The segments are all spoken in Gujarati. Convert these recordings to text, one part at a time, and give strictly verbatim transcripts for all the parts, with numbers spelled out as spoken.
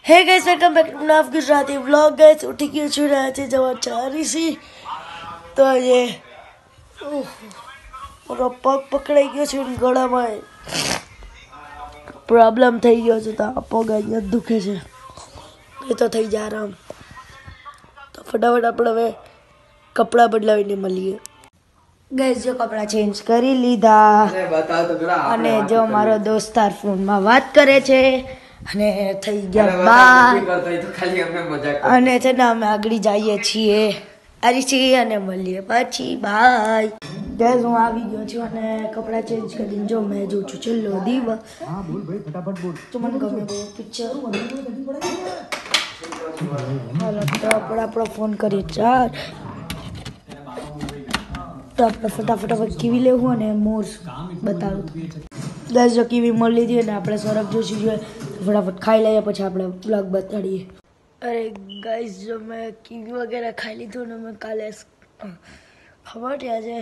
Hey guys welcome back to Nav Gujarati vlog guys उठी गई છું રાતે જવા ચારી સી તો ये મારો પગ પકડાઈ ગયો છે ગળામાં પ્રોબ્લેમ થઈ ગયો છે તો આ પગ અહીંયા દુખે છે એ તો થઈ જા આરામ તો ફટાફટ આપણે હવે કપડા બદલાવીને મળીએ ગાઈસ જો કપડા ચેન્જ કરી લીધા અને જો મારો દોસ્તાર ફોનમાં વાત કરે છે અને થઈ ગયા બાય અને છે ને અમે આગળ જઈએ છીએ આરીસી અને મળીએ પછી બાય ગાઈસ હું આવી ગયો છું અને કપડા ચેન્જ કરીને જો મેં જોઉં છું છેલ્લો દિવસ હા બોલ ભાઈ ફટાફટ બોલ તો મને ગમે તે પિક્ચર હાલો તો આપણે આપણો ફોન કરી ચાર્જ તો આપણે ફટાફટ હવે કીવી લેવું અને મોર બતાવું ગાઈસ જો કીવી મળી લીધી અને આપણે સરફ જોશી જોઈએ फटाफट खाई लिया પછી આપણે વ્લોગ બતાડીએ અરે ગાઈસ જો મેં કીવી વગેરે ખાઈ લીધું ને મેં કાલે ખબર છે આજે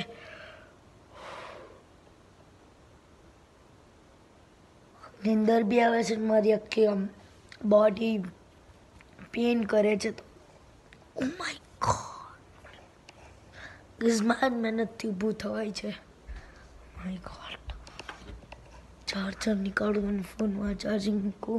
નીંદર બી આવે છે મારી આખી આમ બોડી પેન કરે છે તો ઓ માય ગોડ ગાઈસ માન મહેનતથી ઊભું થવાય છે માય ગોડ चार्जर निकालू मैंने फोन में चार्जिंग को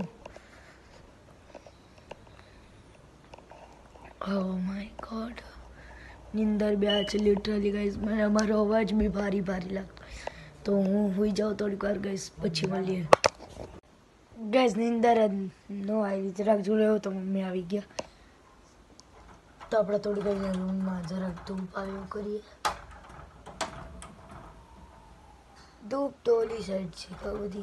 ओह माय गॉड नींदर भी आज लिटरली गाइस मैंने हमारा अवाज भी भारी भारी लगता तो हूँ हुई जाओ थोड़ी बार गाइस पछी મળીએ गाइस नींदर नो आई જરાક જોડ્યો તો મમ્મી આવી ગયા તો આપણે થોડી વાર રૂમમાં જરાક ધૂપ આવ્યો કરીએ धूप तो वाली साइड से का बधी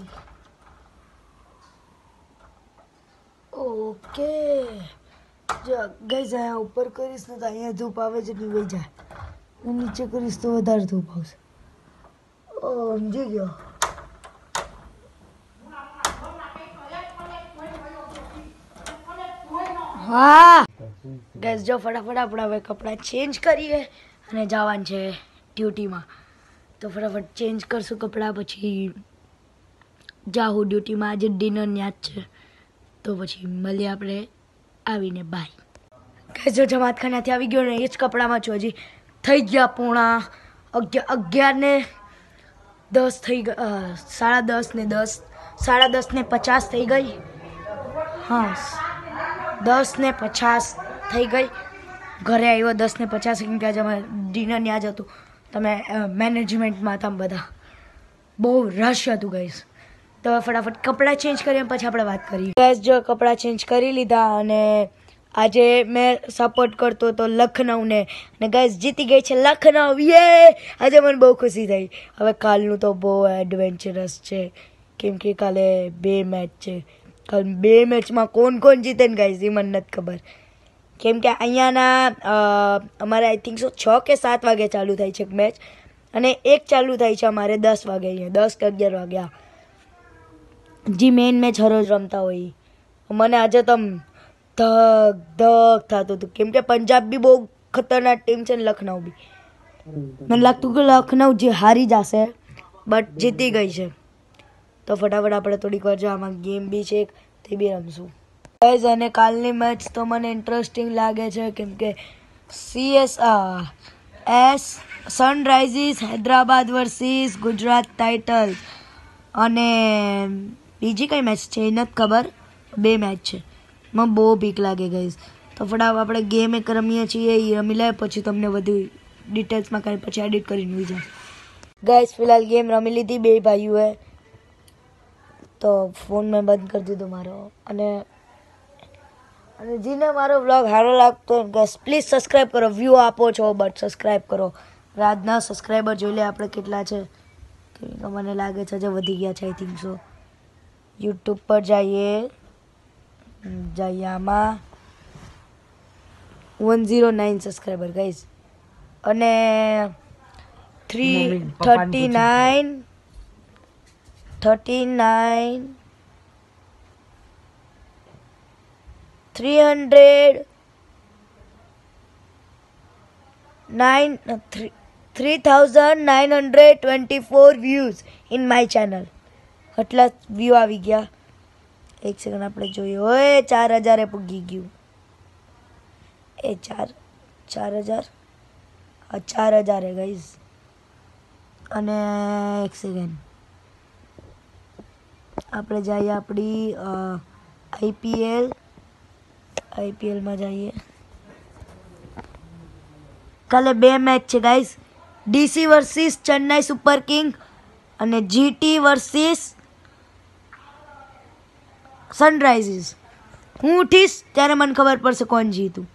ओके जो गाइस आया ऊपर करीस ने तो अहींया धूप आवे ज नहीं वही जाए હું નીચે કરીશ તો વધારે ધૂપ આવશે ઓ સમજી ગયો હા ગાઈસ જો ફટાફટ આપણે હવે કપડા ચેન્જ કરીએ અને જવાનું છે ડ્યુટીમાં तो फटाफट चेंज करशू कपड़ा पछी जाहू ड्यूटी में आज डिनर न्या ज तो पछी मळीए आपणे आवीने बाय गाइस जो जमात खाने थी आवी गयो ने ए ज कपड़ा में छो हजी थई गया पोणा अगियार ने दस थई साढ़ा दस ने दस साढ़ा दस ने पचास थई गई हाँ दस ने पचास थई गई घरे आव्यो दस ने पचास केम के आज अमारे डिनर न्या ज हतुं તમે મેનેજમેન્ટમાં હતા બધા બહુ રશ હતું ગાઈસ તો ફટાફટ કપડાં ચેન્જ કરીએ પછી આપણે વાત કરીએ ગાઈસ જો કપડાં ચેન્જ કરી લીધા અને આજે મેં સપોર્ટ કરતો તો લખનઉને અને ગાઈસ જીતી ગઈ છે લખનઉ યે આજે મને બહુ ખુશી થઈ હવે કાલનું તો બહુ એડવેન્ચરસ છે કેમ કે કાલે બે મેચ છે કાલ બે મેચમાં કોણ કોણ જીતે ને ગાઈસ એ મને નથી ખબર કેમ કે અહીંયાના અમારે આઈ થિંક સો છ કે સાત વાગે ચાલુ થાય છે મેચ અને એક ચાલુ થાય છે અમારે દસ વાગે અહીંયા દસ કે અગિયાર વાગ્યા જે મેઇન મેચ હરોજ રમતા હોય મને આજે તો ધક ધક થતું હતું કેમ કે પંજાબ બી બહુ ખતરનાક ટીમ છે ને લખનઉ બી મને લાગતું કે લખનઉ જે હારી જશે બટ જીતી ગઈ છે તો ફટાફટ આપણે થોડીક વાર જો આમાં ગેમ બી છે તે બી રમશું गाइस અને કાલની મેચ તો મને ઇન્ટરેસ્ટિંગ લાગે છે કેમ કે સીએસ એસ Sunrisers Hyderabad versus Gujarat titans અને બીજી કઈ મેચ છે એ નથી ખબર બે મેચ છે મને બહુ બીક લાગે ગાઈસ તો ફટાફટ આપણે ગેમ એક રમીએ છીએ એ રમી લે પછી તમને વધુ ડિટેલ્સમાં કરી પછી એડિટ કરીને જોઈ જાય ગાઈસ ફિલહાલ ગેમ રમી લીધી બે ભાઈઓએ તો ફોન મેં બંધ કરી દીધો મારો અને અને જેને મારો વ્લોગ સારો લાગતો હોય ગાઈસ પ્લીઝ સબસ્ક્રાઈબ કરો વ્યૂ આપો છો બટ સબસ્ક્રાઈબ કરો આજના સબસ્ક્રાઈબર જોઈ લે આપણે કેટલા છે કે મને લાગે છે જે વધી ગયા છે આઈ થિંક સો યુટ્યુબ પર જઈએ જઈએ આમાં one zero nine subscriber guys અને three thirty nine thirty nine three hundred nine three three thousand nine hundred twenty four views in my channel. એટલા વ્યૂ આવી ગયા એક સેકન્ડ આપણે જોઈએ. ઓય ચાર હજાર એ પૂગી ગયું. એ ચાર ચાર હજાર હા ચાર હજાર હે ગાઈઝ. અને એક સેકન્ડ આપણે જઈએ આપણી આઈપીએલ આઈપીએલમાં જઈએ. કાલે બે મેચ છે guys. DC versus Chennai super king અને જીટી વર્સિસ સનરાઇઝર્સ. હું ઉઠીશ ત્યારે મને ખબર પડશે કોણ જીતું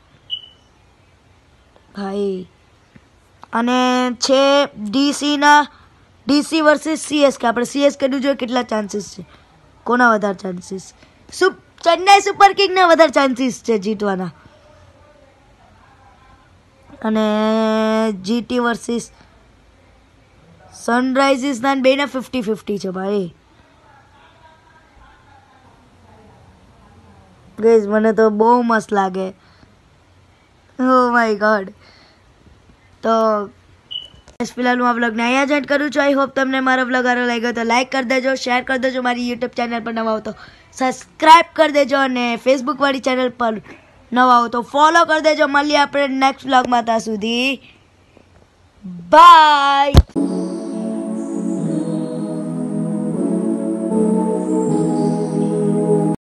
ભાઈ. અને છે ડીસીના ડીસી વર્સિસ સીએસકે. આપણે સીએસકેનું જોઈએ કેટલા ચાન્સીસ છે, કોના વધારે ચાન્સીસ. સુપ ચેન્નાઈ સુપર કિંગના વધારે ચાન્સીસ છે જીતવાના. અને જીટી વર્સિસ સનરાઇઝર્સના બેના ફિફ્ટી ફિફ્ટી છે ભાઈ. ગઈઝ મને તો બહુ મસ્ત લાગે. Oh my god. તો ફિલહાલ હું આ વ્લોગને અહીંયા જ એન્ડ કરું છું. આઈ હોપ તમને મારો વ્લોગ સારો લાગ્યો તો લાઈક કરી દેજો, શેર કરી દેજો. મારી યુટ્યુબ ચેનલ પર નવા હો તો સબસ્ક્રાઈબ કરી દેજો અને ફેસબુક વાળી ચેનલ પર નવા હો તો ફોલો કરી દેજો. મળીએ આપણે નેક્સ્ટ વ્લોગમાં. ત્યાં સુધી બાય.